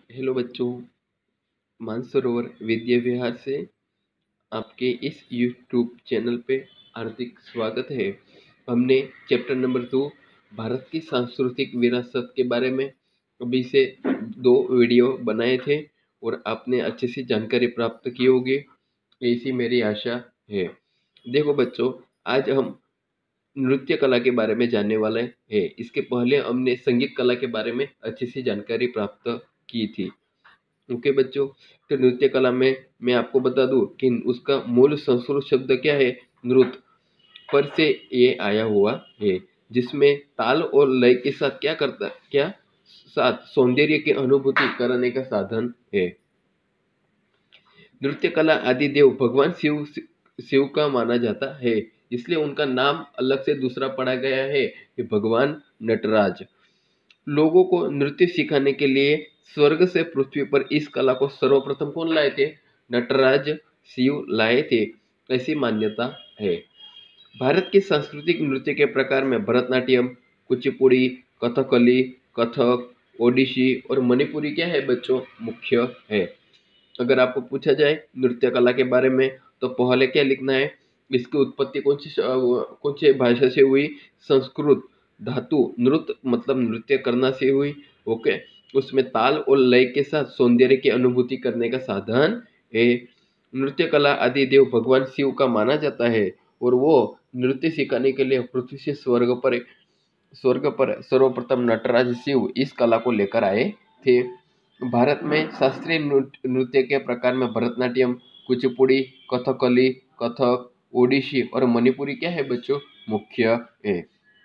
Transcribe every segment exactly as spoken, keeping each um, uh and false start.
Hello बच्चों, मानसरोवर विद्या विहार से आपके इस यूट्यूब चैनल पे हार्दिक स्वागत है। हमने चैप्टर नंबर दो भारत की सांस्कृतिक विरासत के बारे में अभी से दो वीडियो बनाए थे और आपने अच्छे से जानकारी प्राप्त की होगी, ऐसी मेरी आशा है। देखो बच्चों, आज हम नृत्य कला के बारे में जानने वाले हैं। इसके पहले हमने संगीत कला के बारे में अच्छी सी जानकारी प्राप्त की थी। ओके बच्चों, तो नृत्य कला में मैं आपको बता दूं कि उसका मूल संस्कृत शब्द क्या है, नृत्य पर से ये आया हुआ है, जिसमें ताल और लय के साथ क्या करता क्या साथ सौंदर्य की अनुभूति करने का साधन है। नृत्य कला आदि देव भगवान शिव शिव का माना जाता है, इसलिए उनका नाम अलग से दूसरा पड़ा गया है कि भगवान नटराज। लोगों को नृत्य सिखाने के लिए स्वर्ग से पृथ्वी पर इस कला को सर्वप्रथम कौन लाए थे? नटराज शिव लाए थे, ऐसी मान्यता है। भारत के सांस्कृतिक नृत्य के प्रकार में भरतनाट्यम, कुचिपुड़ी, कथकली, कथक, ओडिसी और मणिपुरी क्या है बच्चों, मुख्य है। अगर आपको पूछा जाए नृत्य कला के बारे में तो पहले क्या लिखना है, इसकी उत्पत्ति कौन सी कौन सी भाषा से हुई? संस्कृत धातु नृत्य मतलब नृत्य करना से हुई। ओके, उसमें ताल और लय के साथ सौंदर्य की अनुभूति करने का साधन है। नृत्य कला आदि देव भगवान शिव का माना जाता है और वो नृत्य सिखाने के लिए पृथ्वी से स्वर्ग पर स्वर्ग पर सर्वप्रथम नटराज शिव इस कला को लेकर आए थे। भारत में शास्त्रीय नृत्य के प्रकार में भरतनाट्यम, कुचिपुड़ी, कथकली, कथक, ओडिसी और मणिपुरी क्या है बच्चों, मुख्य है।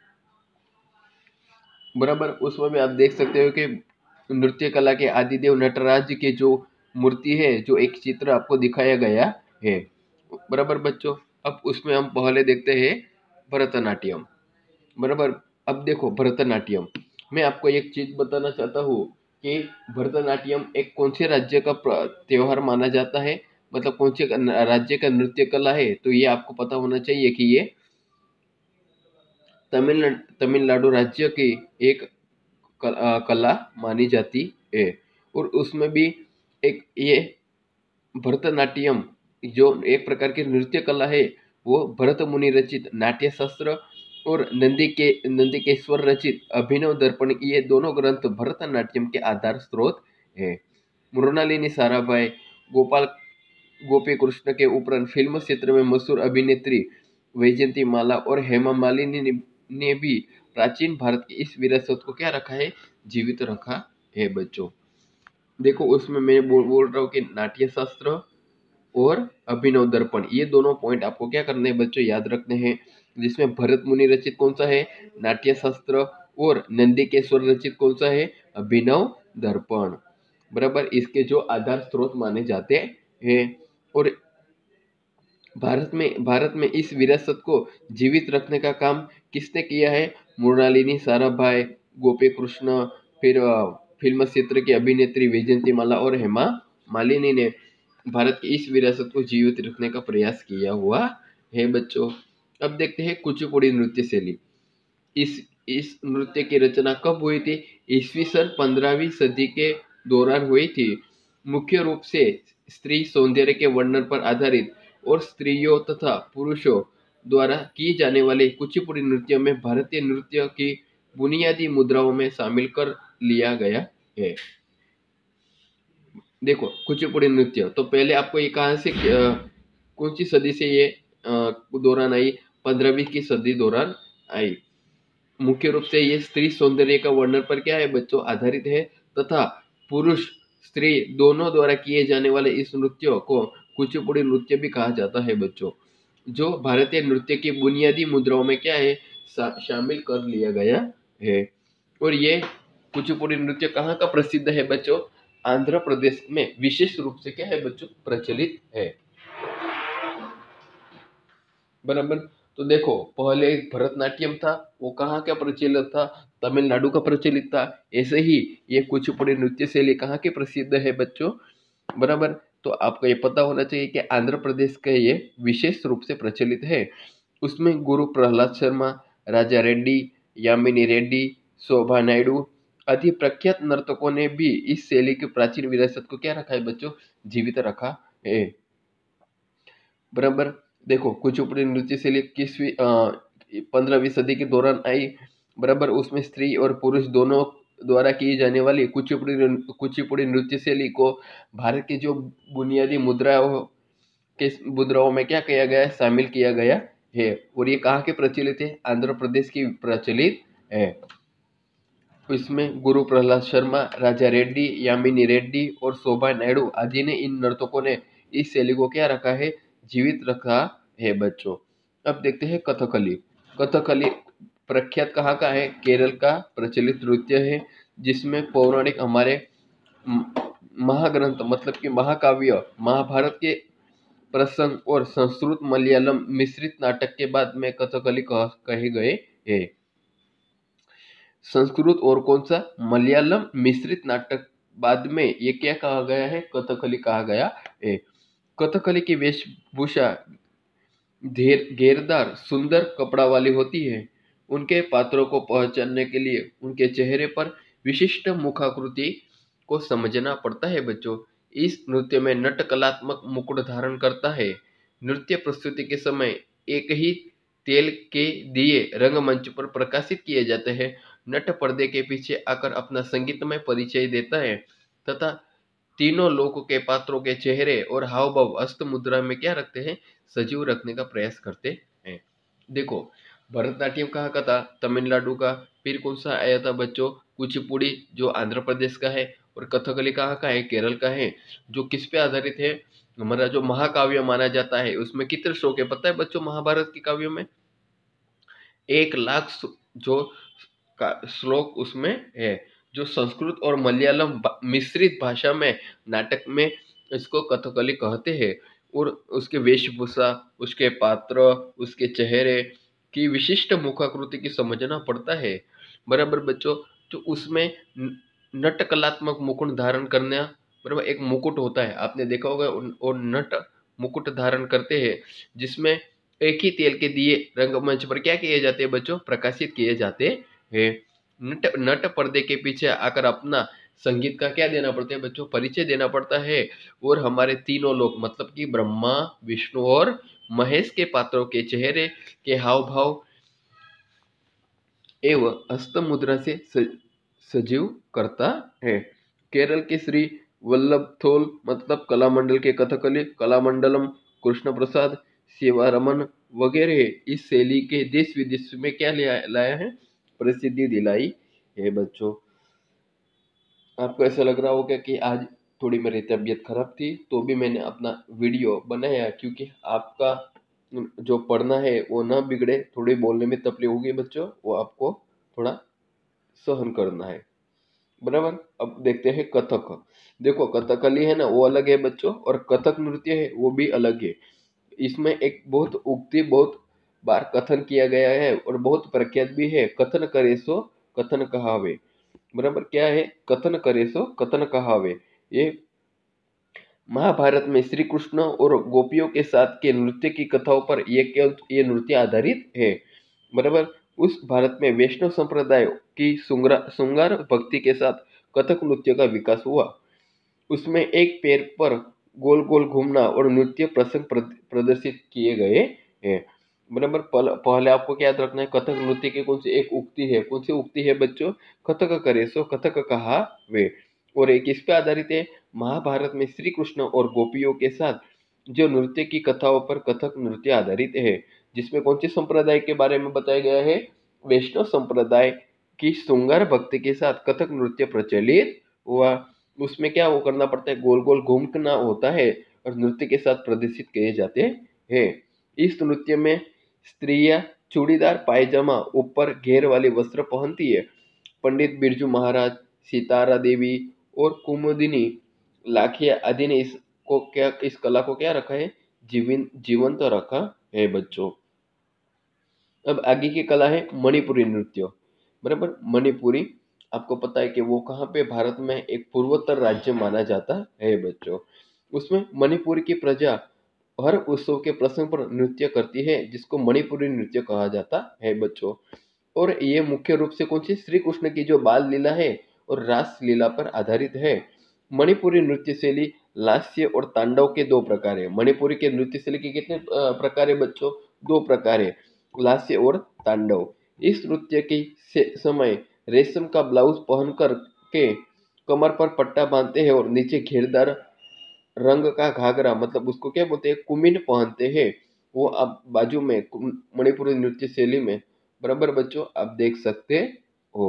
बराबर, उसमें भी आप देख सकते हो कि नृत्य कला के आदिदेव नटराज के जो मूर्ति है, जो एक चित्र आपको दिखाया गया है। बराबर बच्चों, अब उसमें हम पहले देखते हैं भरतनाट्यम। बराबर, अब देखो भरतनाट्यम मैं आपको एक चीज बताना चाहता हूँ कि भरतनाट्यम एक कौन से राज्य का त्योहार माना जाता है, मतलब कौन से राज्य का नृत्य कला है, तो ये आपको पता होना चाहिए कि ये तमिलनाडु तमिलनाडु राज्य की एक कला मानी जाती है। और उसमें भी एक ये भरतनाट्यम जो एक प्रकार की नृत्य कला है, वो भरत मुनि रचित नाट्य शास्त्र और नंदी के नंदिकेश्वर रचित अभिनव दर्पण, ये दोनों ग्रंथ भरतनाट्यम के आधार स्रोत है। मृणालिनी साराभाई, गोपाल गोपी कृष्ण के उपरांत फिल्म क्षेत्र में मशहूर अभिनेत्री वैजयंती माला और हेमा मालिनी ने, ने भी प्राचीन भारत की इस विरासत को क्या रखा है, जीवित रखा है बच्चों। देखो उसमें मैं बोल बोल रहा हूँ कि नाट्य शास्त्र और अभिनव दर्पण, ये दोनों पॉइंट आपको क्या करने हैं बच्चों, याद रखने हैं। जिसमें भरत मुनि रचित कौन सा है, नाट्य शास्त्र, और नंदिकेश्वर रचित कौन सा है, अभिनव दर्पण। बराबर, इसके जो आधार स्रोत माने जाते हैं। और भारत में भारत में इस विरासत को जीवित रखने का काम किसने किया है? मृणालिनी साराभाई, गोपी कृष्ण, फिर फिल्म क्षेत्र की अभिनेत्री वैजयंती माला और हेमा मालिनी ने भारत की इस विरासत को जीवित रखने का प्रयास किया हुआ है बच्चों। अब देखते हैं कुचिपुड़ी नृत्य शैली। इस इस नृत्य की रचना कब हुई थी? ईस्वी सन पंद्रहवीं सदी के दौरान हुई थी। मुख्य रूप से स्त्री सौंदर्य के वर्णन पर आधारित और स्त्रियों तथा पुरुषों द्वारा किए जाने वाले कुचिपुड़ी नृत्य में भारतीय नृत्य की बुनियादी मुद्राओं में शामिल कर लिया गया है। देखो कुचिपुड़ी नृत्य, तो पहले आपको ये कहाँ से कौन सी सदी से ये दौरान आई? पंद्रहवीं की सदी दौरान आई। मुख्य रूप से ये स्त्री सौंदर्य का वर्णन पर क्या है बच्चों, आधारित है, तथा पुरुष स्त्री दोनों द्वारा किए जाने वाले इस नृत्य को कुचिपुड़ी नृत्य भी कहा जाता है बच्चों, जो भारतीय नृत्य की बुनियादी मुद्राओं में क्या है, शामिल कर लिया गया है। और ये कुचिपुड़ी नृत्य कहाँ का प्रसिद्ध है बच्चों? आंध्र प्रदेश में विशेष रूप से क्या है बच्चों, प्रचलित है। बराबर, तो देखो पहले भरतनाट्यम था, वो कहाँ का प्रचलित था? तमिलनाडु का प्रचलित था। ऐसे ही ये कुचिपुड़ी नृत्य शैली कहाँ की प्रसिद्ध है बच्चों? बराबर, तो आपको ये पता होना चाहिए कि आंध्र प्रदेश का ये विशेष रूप से प्रचलित है। उसमें गुरु प्रहलाद शर्मा, राजा रेड्डी, यामिनी रेड्डी, शोभा नायडू अति प्रख्यात नर्तकों ने भी इस शैली की प्राचीन विरासत को क्या रखा है बच्चों, जीवित रखा है। बराबर। देखो कुचिपुड़ी नृत्य शैली किसवीं पंद्रहवीं सदी के दौरान आई। बराबर। उसमें स्त्री और पुरुष दोनों द्वारा की जाने वाली कुचिपुड़ी कुचिपुड़ी नृत्य शैली को भारत की जो बुनियादी मुद्राओं के मुद्राओं में क्या किया गया है, शामिल किया गया है। और ये कहाँ के प्रचलित है, आंध्र प्रदेश की प्रचलित है। इसमें गुरु प्रहलाद शर्मा, राजा रेड्डी, यामिनी रेड्डी और शोभा नायडू आदि ने, इन नर्तकों ने इस शैली को क्या रखा है, जीवित रखा है बच्चों। अब देखते हैं कथकली। कथकली प्रख्यात कहाँ का है, केरल का प्रचलित नृत्य है, जिसमें पौराणिक हमारे महाग्रंथ मतलब कि महाकाव्य महाभारत के प्रसंग और संस्कृत मलयालम मिश्रित नाटक के बाद में कथकली कह, कहे गए हैं। संस्कृत और कौन सा, मलयालम मिश्रित नाटक बाद में ये क्या कहा गया है, कथकली कहा गया है। कथकली की वेशभूषा घेर घेरदार सुंदर कपड़ा वाली होती है। उनके पात्रों को पहचानने के लिए उनके चेहरे पर विशिष्ट मुखाकृति को समझना पड़ता है बच्चों। इस नृत्य में नट कलात्मक मुकुट धारण करता है। नृत्य प्रस्तुति के समय एक ही तेल के दिए रंगमंच पर प्रकाशित किए जाते हैं। नट पर्दे के पीछे आकर अपना संगीतमय परिचय देता है तथा तीनों लोगों के पात्रों के चेहरे और हाव भाव हस्त मुद्रा में क्या रखते हैं, सजीव रखने का प्रयास करते हैं। देखो भरतनाट्यम कहाँ का था, तमिलनाडु का। फिर कौन सा आया था बच्चों, कुचिपुड़ी जो आंध्र प्रदेश का है। और कथकली कहाँ का है, केरल का है। जो किस पे आधारित है, हमारा जो महाकाव्य माना जाता है उसमें कितने श्लोक है पता है बच्चों, महाभारत के काव्य में एक लाख जो का श्लोक उसमें है। जो संस्कृत और मलयालम मिश्रित भाषा में नाटक में इसको कथकली कहते हैं। और उसके वेशभूषा, उसके पात्र, उसके चेहरे की विशिष्ट मुखाकृति की समझना पड़ता है। बराबर बच्चों। तो उसमें नट कलात्मक मुकुट धारण करना, बराबर एक मुकुट होता है, आपने देखा होगा। और नट मुकुट धारण करते हैं जिसमें एक ही तेल के दिए रंगमंच पर क्या किए जाते हैं बच्चों, प्रकाशित किए जाते हैं। नट नट पर्दे के पीछे आकर अपना संगीत का क्या देना पड़ता है बच्चों, परिचय देना पड़ता है। और हमारे तीनों लोग मतलब कि ब्रह्मा, विष्णु और महेश के पात्रों के चेहरे के हाव भाव एवं हस्त मुद्रा से सजीव करता है। केरल के श्री वल्लभथोल मतलब कलामंडल के कथकली, कलामंडलम, कृष्ण प्रसाद, सेवारमन वगैरह इस शैली के देश विदेश में क्या लाया है, प्रसिद्धि दिलाई है बच्चों। आपको ऐसा लग रहा होगा कि आज थोड़ी मेरी तबीयत खराब थी तो भी मैंने अपना वीडियो बनाया, क्योंकि आपका जो पढ़ना है वो ना बिगड़े। थोड़ी बोलने में तकलीफ होगी बच्चों, वो आपको थोड़ा सहन करना है। बराबर। अब देखते हैं कथक। देखो कथकली है ना वो अलग है बच्चों, और कथक नृत्य है वो भी अलग है। इसमें एक बहुत उक्ति बहुत बार कथन किया गया है और बहुत प्रख्यात भी है, कथन करे सो कथन कहावे। बराबर। क्या है, कथन करे सो कथन कहावे। ये महाभारत में श्री कृष्ण और गोपियों के साथ के नृत्य की कथाओं पर ये ये नृत्य आधारित है। बराबर। उस भारत में वैष्णव संप्रदाय की श्रृंगार भक्ति के साथ कथक नृत्य का विकास हुआ। उसमें एक पैर पर गोल गोल घूमना और नृत्य प्रसंग प्रदर्शित किए गए हैं। बराबर। पहले आपको क्या याद रखना है, कथक नृत्य की कौन सी एक उक्ति है, कौन सी उक्ति है बच्चों, कथक करे सो कथक कहा वे। और एक किस पे आधारित है, महाभारत में श्री कृष्ण और गोपियों के साथ जो नृत्य की कथाओं पर कथक नृत्य आधारित है, जिसमें कौन से संप्रदाय के बारे में बताया गया है, वैष्णव संप्रदाय की श्रृंगार भक्ति के साथ कथक नृत्य प्रचलित हुआ। उसमें क्या वो करना पड़ता है, गोल गोल घूमना होता है और नृत्य के साथ प्रदर्शित किए जाते हैं। इस नृत्य में स्त्रियां चूड़ीदार पायजामा ऊपर घेर वाले वस्त्र पहनती है। पंडित बिरजू महाराज, सितारा देवी और कुमुदिनी लाखिया आदि ने इसको क्या इस कला को क्या रखा है, जीवन जीवंत तो रखा है बच्चों। अब आगे की कला है मणिपुरी नृत्य। बराबर। मणिपुरी आपको पता है कि वो कहाँ पे, भारत में एक पूर्वोत्तर राज्य माना जाता है बच्चों। उसमें मणिपुर की प्रजा हर उत्सव के प्रसंग पर नृत्य करती है, जिसको मणिपुरी नृत्य कहा जाता है बच्चों। और ये मुख्य रूप से कौन सी, श्री कृष्ण की जो बाल लीला है और रासलीला पर आधारित है। मणिपुरी नृत्य शैली लास्य और तांडव के दो प्रकार है। मणिपुरी के नृत्य शैली के कितने प्रकार है बच्चों? दो प्रकार है, लास्य और तांडव। इस नृत्य के समय रेशम का ब्लाउज पहनकर के कमर पर पट्टा बांधते हैं और नीचे घेरदार रंग का घाघरा, मतलब उसको क्या बोलते हैं, कुमिन पहनते हैं। वो आप बाजू में मणिपुरी नृत्य शैली में बराबर बच्चों आप देख सकते हो।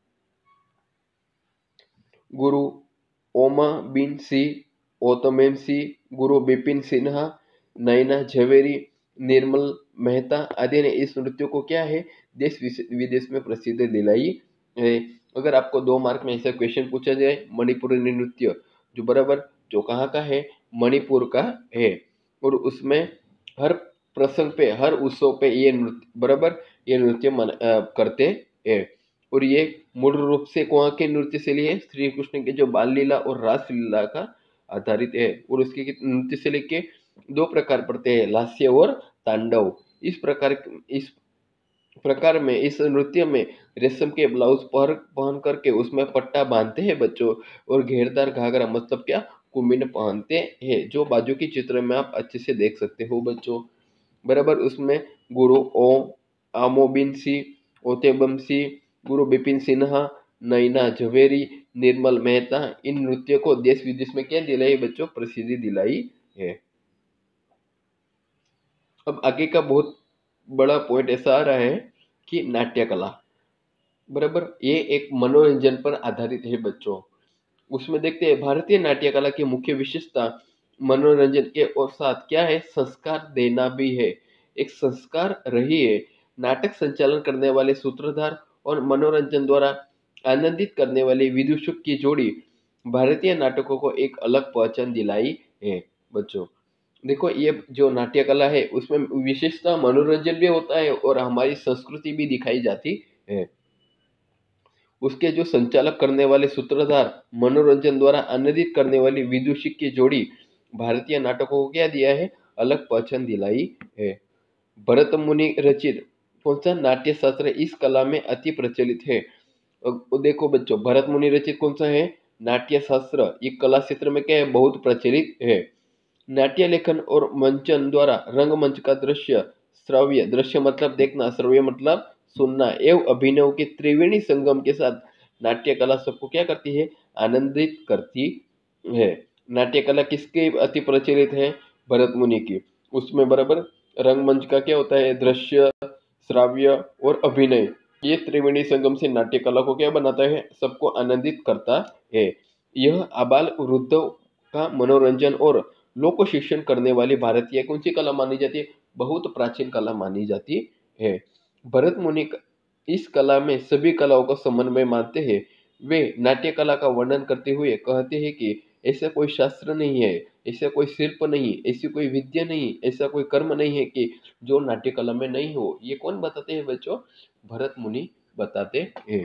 गुरु ओमा बिन सी, ओतमेम सी, गुरु बिपिन सिन्हा, नैना झवेरी, निर्मल मेहता आदि ने इस नृत्य को क्या है, देश विदेश में प्रसिद्ध दिलाई है। अगर आपको दो मार्क में ऐसा क्वेश्चन पूछा जाए, मणिपुरी नृत्य जो बराबर जो कहाँ का है, मणिपुर का है, और उसमें हर प्रसंग पे, हर उत्सव पे ये नृत्य बराबर ये नृत्य मन आ, करते हैं। और ये मूल रूप से कौन के नृत्य शैली है, श्री कृष्ण के जो बाल लीला और रास लीला का आधारित है। और उसके नृत्य शैली के दो प्रकार पड़ते हैं, लास्य और तांडव। इस प्रकार इस प्रकार में इस नृत्य में रेशम के ब्लाउज पहन पहन करके उसमें पट्टा बांधते हैं बच्चों, और घेरदार घाघरा मतलब क्या, कुमिन पहनते हैं, जो बाजू की चित्र में आप अच्छे से देख सकते हो बच्चों बराबर। उसमें गुरु ओ आमोबिन सी, ओतेबम सी, गुरु बिपिन सिन्हा, नैना झवेरी, निर्मल मेहता, इन नृत्य को देश विदेश में क्या दिलाई बच्चों, प्रसिद्धि दिलाई है। अब आगे का बहुत बड़ा पॉइंट ऐसा आ रहा है कि नाट्य कला बराबर ये एक मनोरंजन पर आधारित है बच्चों। उसमें देखते हैं भारतीय नाट्य कला की मुख्य विशेषता मनोरंजन के और साथ क्या है, संस्कार देना भी है। एक संस्कार रही है। नाटक संचालन करने वाले सूत्रधार और मनोरंजन द्वारा आनंदित करने वाले विदूषक की जोड़ी भारतीय नाटकों को एक अलग पहचान दिलाई है बच्चों। देखो ये जो नाट्य कला है उसमें विशेषता मनोरंजन भी होता है और हमारी संस्कृति भी दिखाई जाती है। उसके जो संचालक करने वाले सूत्रधार मनोरंजन द्वारा आनंदित करने वाली विदूषक की जोड़ी भारतीय नाटकों को क्या दिया है, अलग पहचान दिलाई है। भरत मुनि रचित कौन सा नाट्य शास्त्र इस कला में अति प्रचलित है? देखो बच्चों भरत मुनि रचित कौन सा है, नाट्य शास्त्र, ये कला क्षेत्र में क्या है, बहुत प्रचलित है। नाट्य लेखन और मंचन द्वारा रंगमंच का दृश्य, श्रव्य, दृश्य मतलब देखना, श्रव्य मतलब सुनना, एवं अभिनव के त्रिवेणी संगम के साथ नाट्य कला सबको क्या करती है, आनंदित करती है। नाट्य कला किसके अति प्रचलित है, भरत मुनि की। उसमें बराबर रंगमंच का क्या होता है, दृश्य, श्राव्य और अभिनय, ये त्रिवेणी संगम से नाट्य कला को क्या बनाता है, सबको आनंदित करता है। यह आबाल वृद्ध का मनोरंजन और लोक शिक्षण करने वाली भारतीय कौन सी कला मानी जाती है, बहुत प्राचीन कला मानी जाती है। भरत मुनि इस कला में सभी कलाओं का समन्वय मानते हैं। वे नाट्य कला का वर्णन करते हुए कहते हैं कि ऐसा कोई शास्त्र नहीं है, ऐसा कोई शिल्प नहीं, ऐसी कोई विद्या नहीं, ऐसा कोई कर्म नहीं है कि जो नाट्य कला में नहीं हो। ये कौन बताते हैं बच्चों, भरत मुनि बताते हैं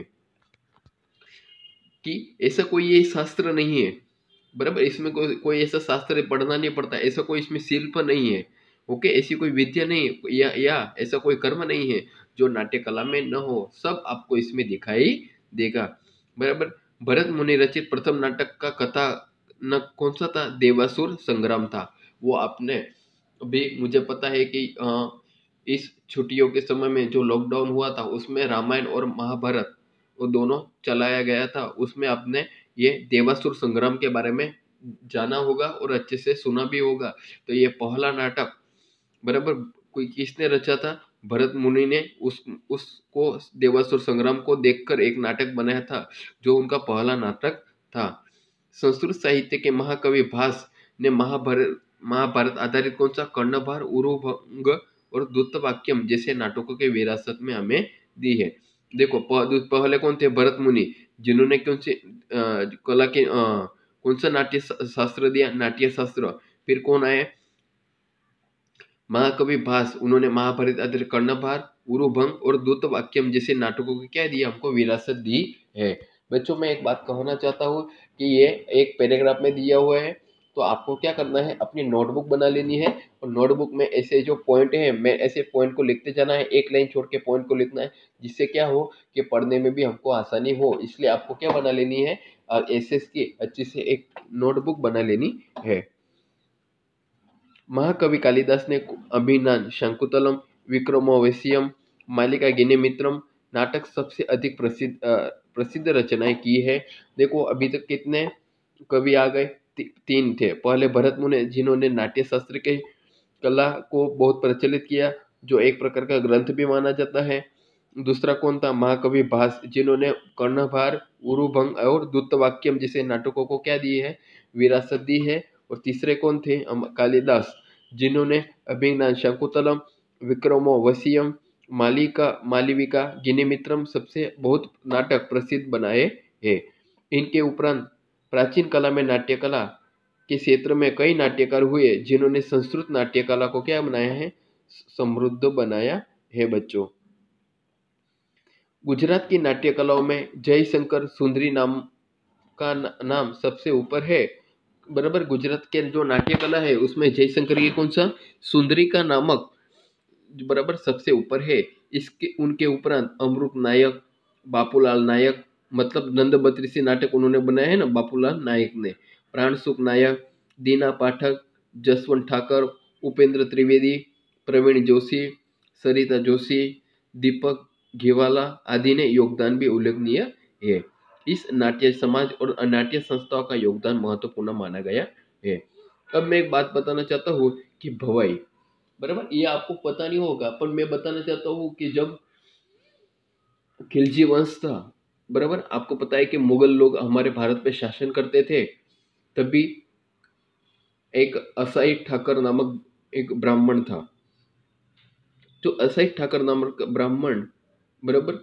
कि ऐसा कोई ये शास्त्र नहीं है बराबर, इसमें कोई कोई ऐसा शास्त्र पढ़ना नहीं पड़ता, ऐसा कोई इसमें शिल्प नहीं है, ओके, ऐसी कोई विद्या नहीं या या ऐसा कोई कर्म नहीं है जो नाट्य कला में न हो, सब आपको इसमें दिखाई देगा बराबर। भरत मुनि रचित प्रथम नाटक का कथा न कौन सा था, देवासुर संग्राम था। वो आपने अभी मुझे पता है कि आ, इस छुट्टियों के समय में जो लॉकडाउन हुआ था उसमें रामायण और महाभारत वो दोनों चलाया गया था, उसमें आपने ये देवासुर संग्राम के बारे में जाना होगा और अच्छे से सुना भी होगा। तो ये पहला नाटक बराबर कोई किसने रचा था, भरत मुनि ने उस उसको देवासुर संग्राम को देखकर एक नाटक बनाया था जो उनका पहला नाटक था। संस्कृत साहित्य के महाकवि भास ने महाभारत महाभारत आधारित कौन सा कर्णभार, उरुभंग और दूतवाक्यम जैसे नाटकों के विरासत में हमें दी है। देखो पहले कौन थे, भरत मुनि, जिन्होंने कौन से कला के आ, कौन सा नाट्य शास्त्र दिया, नाट्य शास्त्र। फिर कौन आए, महाकवि भास, उन्होंने महाभारत आधारित कर्णभार, उरुभंग और दूतवाक्यम जैसे नाटकों की क्या दी, हमको विरासत दी है। बच्चों मैं एक बात कहना चाहता हूँ कि ये एक पैराग्राफ में दिया हुआ है, तो आपको क्या करना है, अपनी नोटबुक बना लेनी है और नोटबुक में ऐसे जो पॉइंट है, मैं ऐसे पॉइंट को लिखते जाना है, एक लाइन छोड़ के पॉइंट को लिखना है, जिससे क्या हो कि पढ़ने में भी हमको आसानी हो। इसलिए आपको क्या बना लेनी है, एसएस की अच्छी से एक नोटबुक बना लेनी है। महाकवि कालिदास ने अभिज्ञान शाकुंतलम, विक्रमोर्वशीयम, मालिका गिनेमित्रम नाटक सबसे अधिक प्रसिद्ध प्रसिद्ध रचनाएं की है। देखो अभी तक कितने कवि आ गए, ती, तीन थे। पहले भरत मुनि जिन्होंने नाट्य शास्त्र के कला को बहुत प्रचलित किया, जो एक प्रकार का ग्रंथ भी माना जाता है। दूसरा कौन था, महाकवि भास, जिन्होंने कर्णभार, उरुभंग और दूतवाक्यम जैसे नाटकों को क्या दी है, विरासत दी है। और तीसरे कौन थे, कालिदास, जिन्होंने अभिज्ञान शाकुंतलम, विक्रमोर्वशीयम, मालिका मालविका गिनेमित्रम सबसे बहुत नाटक प्रसिद्ध बनाए हैं। इनके उपरांत प्राचीन कला में नाट्य कला के क्षेत्र में कई नाट्यकार हुए, जिन्होंने संस्कृत नाट्य कला को क्या बनाया है, समृद्ध बनाया है बच्चों। गुजरात की नाट्य कलाओं में जयशंकर सुंदरी नाम का नाम सबसे ऊपर है। बराबर, गुजरात के जो नाट्य कला है उसमें जयशंकर ये कौन सा, सुंदरी का नामक बराबर सबसे ऊपर है। इसके उनके उपरांत अमृत नायक, बापूलाल नायक, मतलब नंद बत्रीसी नाटक उन्होंने बनाया है ना, बापूलाल नायक ने, प्राणसुख नायक, दीना पाठक, जसवंत ठाकर, उपेंद्र त्रिवेदी, प्रवीण जोशी, सरिता जोशी, दीपक घेवाला आदि ने योगदान भी उल्लेखनीय है। इस नाट्य समाज और नाट्य संस्थाओं का योगदान महत्वपूर्ण माना गया है। अब मैं एक बात बताना चाहता हूँ कि भवाई, बराबर, ये आपको पता नहीं होगा पर मैं बताना चाहता हूँ कि जब खिलजी वंश था, बराबर, आपको पता है कि मुगल लोग हमारे भारत पे शासन करते थे, तभी एक असाई ठाकर नामक एक ब्राह्मण था। तो असाई ठाकर नामक ब्राह्मण, बराबर,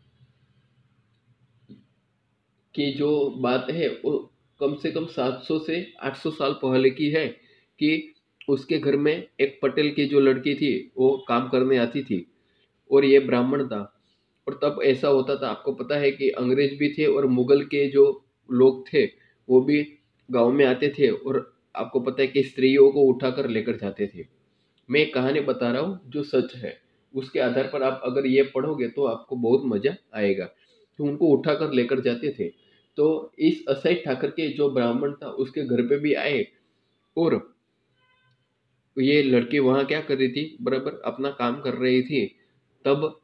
की जो बात है वो कम से कम सात सौ से आठ सौ साल पहले की है, कि उसके घर में एक पटेल की जो लड़की थी वो काम करने आती थी और ये ब्राह्मण था। और तब ऐसा होता था, आपको पता है कि अंग्रेज भी थे और मुगल के जो लोग थे वो भी गांव में आते थे और आपको पता है कि स्त्रियों को उठाकर लेकर जाते थे। मैं एक कहानी बता रहा हूँ जो सच है, उसके आधार पर आप अगर ये पढ़ोगे तो आपको बहुत मजा आएगा। तो उनको उठाकर लेकर जाते थे। तो इस असाई ठाकर के जो ब्राह्मण था उसके घर पे भी आए और ये लड़की वहां क्या कर रही थी, बराबर अपना काम कर रही थी। तब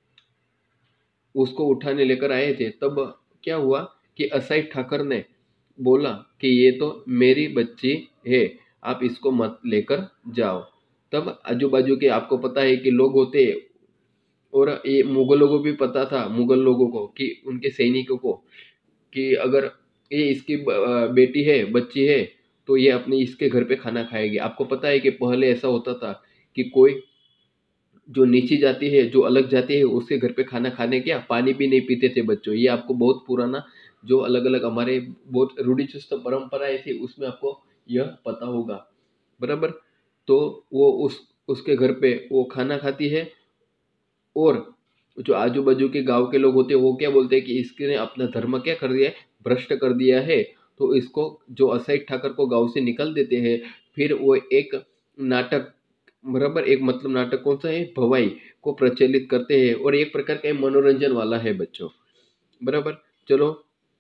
उसको उठाने लेकर आए थे। तब क्या हुआ कि असाई ठाकर ने बोला कि ये तो मेरी बच्ची है, आप इसको मत लेकर जाओ। तब आजू बाजू के आपको पता है कि लोग होते, और ये मुगलों को भी पता था, मुगल लोगों को, कि उनके सैनिकों को, कि अगर ये इसकी बेटी है, बच्ची है, तो ये अपने इसके घर पे खाना खाएगी। आपको पता है कि पहले ऐसा होता था कि कोई जो नीची जाति है, जो अलग जाति है, उसके घर पे खाना खाने क्या पानी भी नहीं पीते थे बच्चों। ये आपको बहुत पुराना जो अलग अलग हमारे बहुत रूढ़िचुस्त परंपराएं थी उसमें आपको यह पता होगा, बराबर। तो वो उस उसके घर पे वो खाना खाती है और जो आजू बाजू के गांव के लोग होते हैं वो क्या बोलते हैं कि इसने अपना धर्म क्या कर दिया है, भ्रष्ट कर दिया है। तो इसको जो असाई ठाकर को गांव से निकाल देते हैं। फिर वो एक नाटक, बराबर, एक मतलब नाटक कौन सा है, भवाई, को प्रचलित करते हैं और एक प्रकार का मनोरंजन वाला है बच्चों, बराबर। चलो,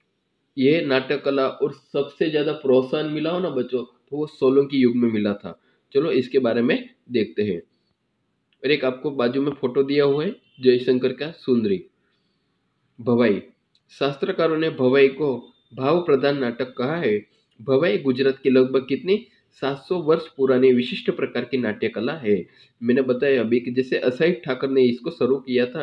ये नाटक कला और सबसे ज्यादा प्रोत्साहन मिला हो ना बच्चों, तो वो सोलंकी युग में मिला था। चलो इसके बारे में देखते हैं। और एक आपको बाजू में फोटो दिया हुआ है जयशंकर का सुंदरी। भवाई, शास्त्रकारों ने भवाई को भाव प्रधान नाटक कहा है। भवाई गुजरात की लगभग कितनी सात सौ वर्ष पुरानी विशिष्ट प्रकार की नाट्य कला है। मैंने बताया अभी कि जैसे असाई ठाकर ने इसको शुरू किया था,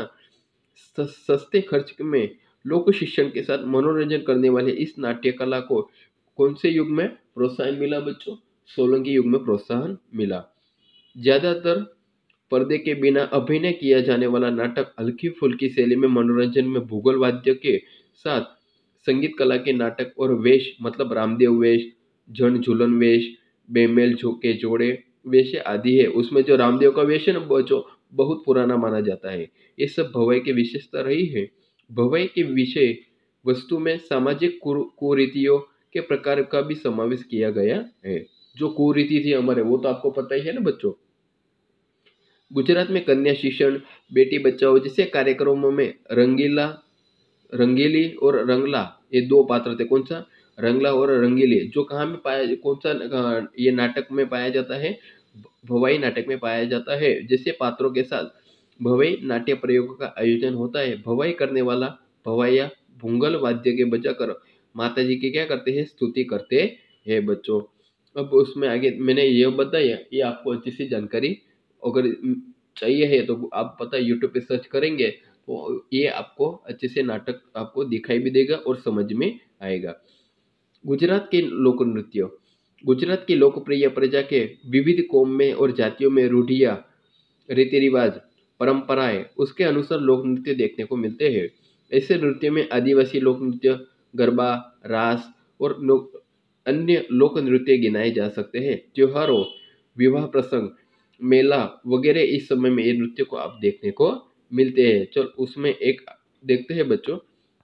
सस्ते खर्च में लोक शिक्षण के साथ मनोरंजन करने वाले इस नाट्य कला को कौन से युग में प्रोत्साहन मिला बच्चों, सोलंकी युग में प्रोत्साहन मिला। ज्यादातर पर्दे के बिना अभिनय किया जाने वाला नाटक हल्की फुल्की शैली में मनोरंजन में भूगोल वाद्य के साथ संगीत कला के नाटक और वेश, मतलब रामदेव वेश, जन झूलन वेश, बेमेल के जोड़े वेश आदि है। उसमें जो रामदेव का वेश है ना जो बहुत पुराना माना जाता है। ये सब भवाई की विशेषता रही है। भवाई के विषय वस्तु में सामाजिक कुरीतियों के प्रकार का भी समावेश किया गया है। जो कुरीति थी हमारे, वो तो आपको पता ही है ना बच्चों। गुजरात में कन्या शिक्षण, बेटी बचाओ जैसे कार्यक्रमों में रंगीला रंगीली और रंगला ये दो पात्र थे। कौन सा? रंगला और रंगीली। जो कहाँ में पाया, कौन सा अ, ये नाटक में पाया जाता है? भवाई नाटक में पाया जाता है। जैसे पात्रों के साथ भवाई नाट्य प्रयोगों का आयोजन होता है। भवाई करने वाला भवाइया भूंगल वाद्य के बजाकर माता जी की क्या करते हैं? स्तुति करते हैं बच्चों। अब उसमें आगे मैंने ये बताया, ये आपको अच्छी सी जानकारी अगर चाहिए है तो आप पता यूट्यूब पे सर्च करेंगे तो ये आपको अच्छे से नाटक आपको दिखाई भी देगा और समझ में आएगा। गुजरात के लोक नृत्य। गुजरात की लोकप्रिय प्रजा के विविध कौम में और जातियों में रूढ़ियाँ, रीति रिवाज, परंपराएं उसके अनुसार लोक नृत्य देखने को मिलते हैं। ऐसे नृत्य में आदिवासी लोक नृत्य, गरबा, रास और लोक अन्य लोक नृत्य गिनाए जा सकते हैं। त्योहारों, विवाह प्रसंग, मेला वगैरह इस समय में ये नृत्य को आप देखने को मिलते हैं। चल उसमें एक देखते हैं बच्चों,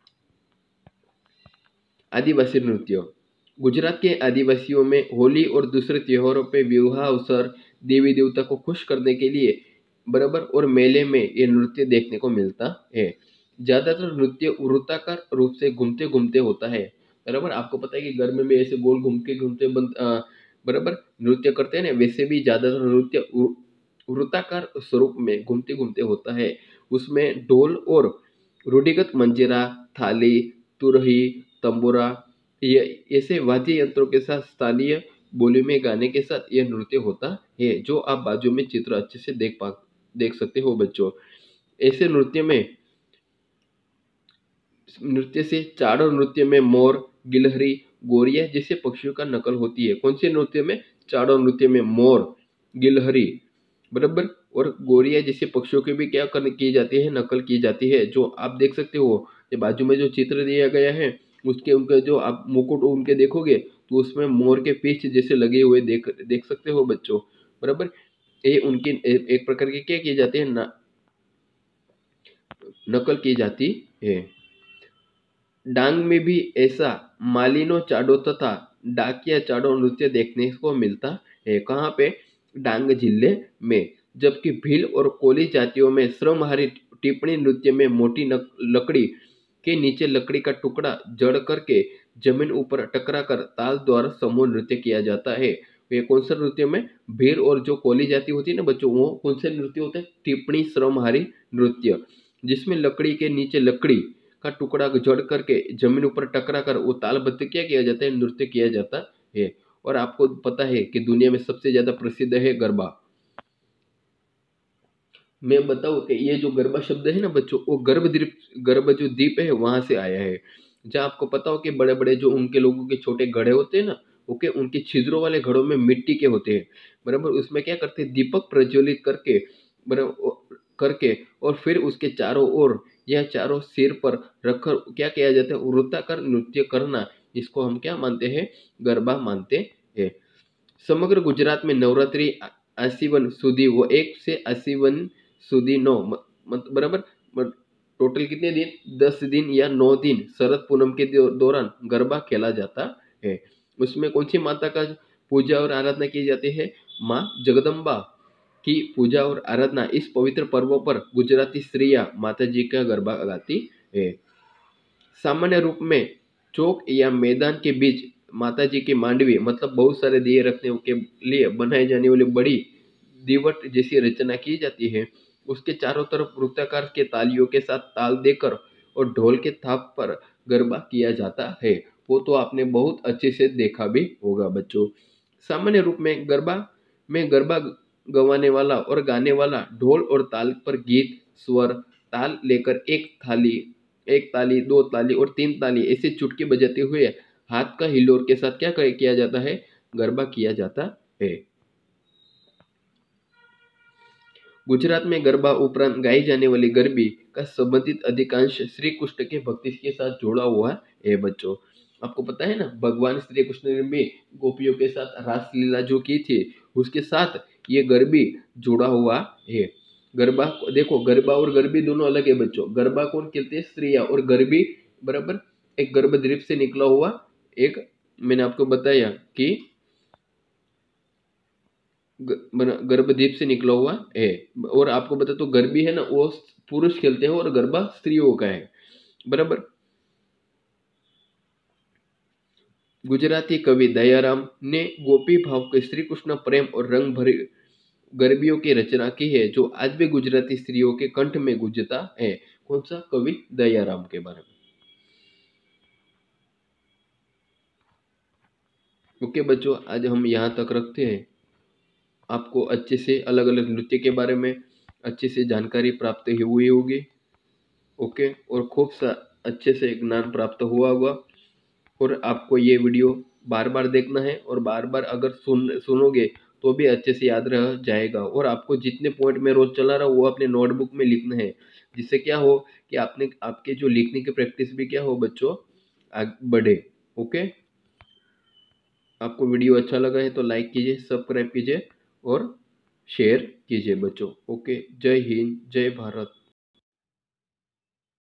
आदिवासी नृत्य। गुजरात के आदिवासियों में होली और दूसरे त्योहारों पे विवाह अवसर, देवी देवता को खुश करने के लिए बराबर और मेले में ये नृत्य देखने को मिलता है। ज्यादातर नृत्य वृत्ताकार रूप से घूमते घूमते होता है। बराबर, आपको पता है कि गर्मी में ऐसे गोल घूम के घूमते बन- अ, बराबर नृत्य करते हैं ना, वैसे भी ज्यादातर नृत्य वृ- वृत्ताकार स्वरूप में घूमते घूमते होता है। उसमें ढोल और रूढ़िगत मंजीरा, थाली, तुरही, तंबूरा ये ऐसे वाद्य यंत्रों के साथ स्थानीय बोली में गाने के साथ यह नृत्य होता है, जो आप बाजू में चित्र अच्छे से देख पा देख सकते हो बच्चों। ऐसे नृत्य में नृत्य से चाड़ो नृत्य में मोर, गिलहरी, गोरिया जैसे पक्षियों का नकल होती है। कौन से नृत्य में? चाड़ो नृत्य में मोर, गिलहरी बराबर और गोरिया जैसे पक्षियों की भी क्या कर की जाती है? नकल की जाती है। जो आप देख सकते हो, ये बाजू में जो चित्र दिया गया है उसके उनके जो आप मुकुट उनके देखोगे तो उसमें मोर के पीछ जैसे लगे हुए देख देख सकते हो बच्चों। बराबर, ये उनकी ए, एक प्रकार की क्या की जाती है? न, नकल की जाती है। डांग में भी ऐसा मालिनो चाडो तथा डाकिया चाडो नृत्य देखने को मिलता है। कहाँ पे? डांग जिले में। जबकि भील और कोली जातियों में श्रमहारी टिप्पणी नृत्य में मोटी नक, लकड़ी के नीचे लकड़ी का टुकड़ा जड़ करके जमीन ऊपर टकरा कर ताल द्वारा समूह नृत्य किया जाता है। ये कौन सा नृत्य में? भील और जो कोली जाति होती है ना बच्चों, वो कौन से नृत्य होते हैं? टिप्पणी श्रमहारी नृत्य, जिसमें लकड़ी के नीचे लकड़ी का टुकड़ा जड़ करके जमीन ऊपर टकरा कर वो तालबद्ध क्या किया जाता है? नृत्य किया जाता है। और आपको पता है कि दुनिया में सबसे ज्यादा प्रसिद्ध है गरबा। मैं बताऊं कि ये जो गरबा शब्द है ना बच्चों, वो गर्भ द्वीप गर्भ जो द्वीप है वहां से आया है। जहाँ आपको पता हो कि बड़े बड़े जो उनके लोगों के छोटे घड़े होते हैं ना, ओके, उनके छिद्रों वाले घड़ों में मिट्टी के होते हैं बराबर। उसमें क्या करते हैं? दीपक प्रज्वलित करके बराबर करके और फिर उसके चारों ओर यह चारों सिर पर रखकर क्या किया जाता है? वृत्ताकार नृत्य करना, इसको हम क्या मानते हैं? गरबा मानते हैं। समग्र गुजरात में नवरात्रि आ- आसीवन सुधी वो एक से आसीवन सुधी नौ म- मत बराबर म- टोटल कितने दिन? दस दिन या नौ दिन शरद पूनम के दौ- दौरान गरबा खेला जाता है। उसमें कौन सी माता का पूजा और आराधना की जाती है? माँ जगदम्बा की पूजा और आराधना इस पवित्र पर्व पर गुजराती स्त्रियां माता जी का गरबा गाती है। सामान्य रूप में चौक या मैदान के बीच माता जी की मांडवी मतलब बहुत सारे दिए रखने के लिए बनाई जाने वाली बड़ी दीवट जैसी रचना की जाती है। उसके चारों तरफ वृत्ताकार के तालियों के साथ ताल देकर और ढोल के थाप पर गरबा किया जाता है। वो तो आपने बहुत अच्छे से देखा भी होगा बच्चों। सामान्य रूप में गरबा में गरबा गवाने वाला और गाने वाला ढोल और ताल पर गीत, स्वर, ताल लेकर एक थाली एक ताली, दो ताली और तीन ताली ऐसे चुटकी बजाते हुए हाथ का हिलोर के साथ क्या किया जाता है? गरबा किया जाता है। गुजरात में गरबा उपरांत गाई जाने वाली गरबी का संबंधित अधिकांश श्री कृष्ण के भक्ति के साथ जुड़ा हुआ है बच्चों। आपको पता है ना, भगवान श्री कृष्ण ने भी गोपियों के साथ रासलीला जो की थी उसके साथ ये गरबी जुड़ा हुआ है। गरबा देखो, गरबा और गरबी दोनों अलग है बच्चों। गरबा कौन खेलते हैं? स्त्रियां। और गरबी बराबर एक गर्भ द्वीप से निकला हुआ एक, मैंने आपको बताया कि गर्भदीप से निकला हुआ है। और आपको बता तो गरबी है ना वो पुरुष खेलते हैं और गरबा स्त्रियों का है, बराबर। गुजराती कवि दयाराम ने गोपी भाव के श्री कृष्ण प्रेम और रंग भरी गरबियों की रचना की है, जो आज भी गुजराती स्त्रियों के कंठ में गूंजता है। कौन सा कवि? दयाराम के बारे में। ओके बच्चों, आज हम यहाँ तक रखते हैं। आपको अच्छे से अलग अलग नृत्य के बारे में अच्छे से जानकारी प्राप्त हुई होगी। ओके, और खूब सा अच्छे से ज्ञान प्राप्त हुआ होगा। और आपको ये वीडियो बार बार देखना है, और बार बार अगर सुन सुनोगे तो भी अच्छे से याद रह जाएगा। और आपको जितने पॉइंट में रोज चला रहा वो अपने नोटबुक में लिखना है, जिससे क्या हो कि आपने आपके जो लिखने की प्रैक्टिस भी क्या हो बच्चों आगे बढ़े। ओके, आपको वीडियो अच्छा लगा है तो लाइक कीजिए, सब्सक्राइब कीजिए और शेयर कीजिए बच्चों। ओके, जय हिंद, जय भारत।